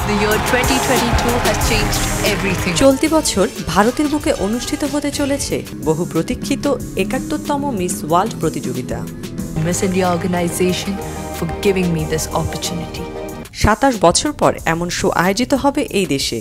The year 2022 has changed everything. চলতি বছর ভারতের বুকে অনুষ্ঠিত হতে চলেছে বহু প্রতীক্ষিত ৭১তম মিস ওয়ার্ল্ড প্রতিযোগিতা। Miss India organization for giving me this opportunity. ২৭ বছর পর এমন শো আয়োজিত হবে এই দেশে।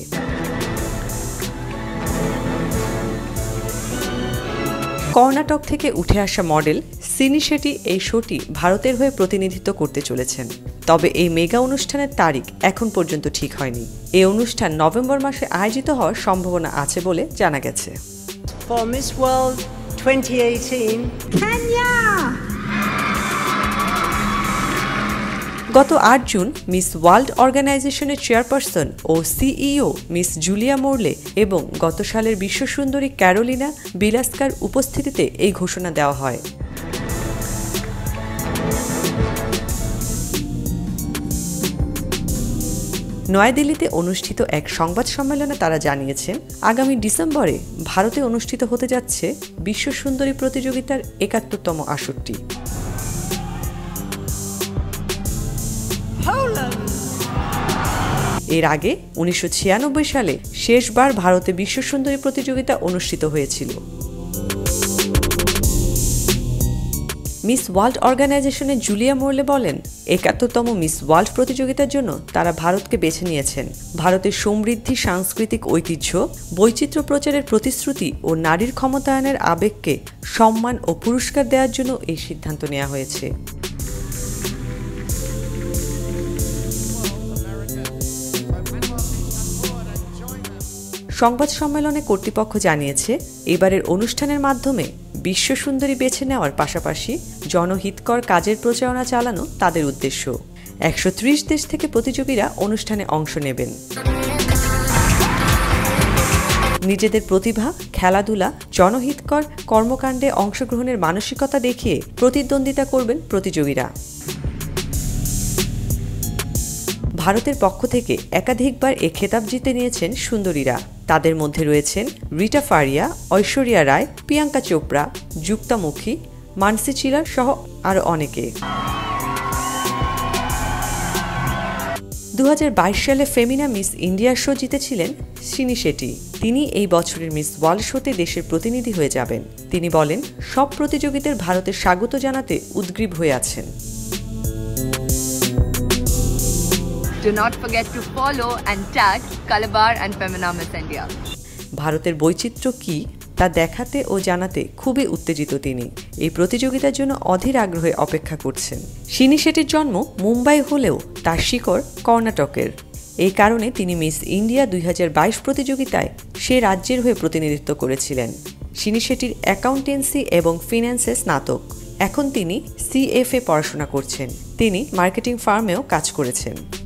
কর্ণাটক থেকে উঠে আসা মডেল সিনি শেট্টি এই শোটি ভারতের হয়ে প্রতিনিধিত্ব করতে চলেছেন। তবে এই মেগা অনুষ্ঠানের তারিখ এখন পর্যন্ত ঠিক হয়নি। এই অনুষ্ঠান নভেম্বর মাসে আয়োজিত হওয়ার সম্ভাবনা আছে বলে জানা গেছে। For Miss World 2018, Kenya! গত ৮ জুন মিস ওয়ার্ল্ড অর্গানাইজেশনের চেয়ারপারসন ও সিইও মিস জুলিয়া মোরলে এবং গত সালের বিশ্বসুন্দরী ক্যারোলিনা বিলাস্কার উপস্থিতিতে এই ঘোষণা দেওয়া হয়। নয়াদিল্লিতে অনুষ্ঠিত এক সংবাদ সম্মেলনে তারা জানিয়েছেন, আগামী ডিসেম্বরে ভারতে অনুষ্ঠিত হতে যাচ্ছে বিশ্বসুন্দরী প্রতিযোগিতার ৭১তম আসরটি। এর আগে ১৯৯৬ সালে শেষবার ভারতে বিশ্বসুন্দরী প্রতিযোগিতা অনুষ্ঠিত হয়েছিল। মিস ওয়ার্ল্ড অর্গানাইজেশনের জুলিয়া মোরলে বলেন, ৭১তম মিস ওয়ার্ল্ড প্রতিযোগিতার জন্য তারা ভারতকে বেছে নিয়েছেন। ভারতের সমৃদ্ধি, সাংস্কৃতিক ঐতিহ্য, বৈচিত্র্য প্রচারের প্রতিশ্রুতি ও নারীর ক্ষমতায়নের আবেগকে সম্মান ও পুরস্কার দেওয়ার জন্য এই সিদ্ধান্ত নেওয়া হয়েছে। সংবাদ সম্মেলনে কর্তৃপক্ষ জানিয়েছে, এবারের অনুষ্ঠানের মাধ্যমে বিশ্বসুন্দরী বেছে নেওয়ার পাশাপাশি জনহিতকর কাজের প্রচারণা চালানো তাদের উদ্দেশ্য। ১৩০ দেশ থেকে প্রতিযোগীরা অনুষ্ঠানে অংশ নেবেন। নিজেদের প্রতিভা, খেলাধুলা, জনহিতকর কর্মকাণ্ডে অংশগ্রহণের মানসিকতা দেখিয়ে প্রতিদ্বন্দ্বিতা করবেন প্রতিযোগীরা। ভারতের পক্ষ থেকে একাধিকবার এ খেতাব জিতে নিয়েছেন সুন্দরীরা। তাদের মধ্যে রয়েছেন রিটা ফারিয়া, ঐশ্বরিয়া রায়, প্রিয়াঙ্কা চোপড়া, যুক্তা মুখী, মানসি চিলার সহ আরও অনেকে। ২০২২ সালে ফেমিনা মিস ইন্ডিয়া শো জিতেছিলেন সিনি শেট্টি। তিনি এই বছরের মিস ওয়ার্ল্ড শোতে দেশের প্রতিনিধি হয়ে যাবেন। তিনি বলেন, সব প্রতিযোগীদের ভারতের স্বাগত জানাতে উদগ্রীব হয়ে আছেন। Do not forget to follow and tag Calabar and Femina Miss India. ভারতের বৈচিত্র্য কি তা দেখাতে ও জানাতে খুবই উত্তেজিত তিনি। এই প্রতিযোগিতার জন্য অধীর আগ্রহে অপেক্ষা করছেন। সিনি শেট্টির জন্ম মুম্বাই হলেও তার শিকড় কর্ণাটকের। এই কারণে তিনি মিস ইন্ডিয়া ২০২২ প্রতিযোগিতায় সে রাজ্যের হয়ে প্রতিনিধিত্ব করেছিলেন। সিনি শেট্টির অ্যাকাউন্টেন্সি এবং ফিন্যান্সে স্নাতক। এখন তিনি CFA পড়াশোনা করছেন। তিনি মার্কেটিং ফার্মেও কাজ করেছেন।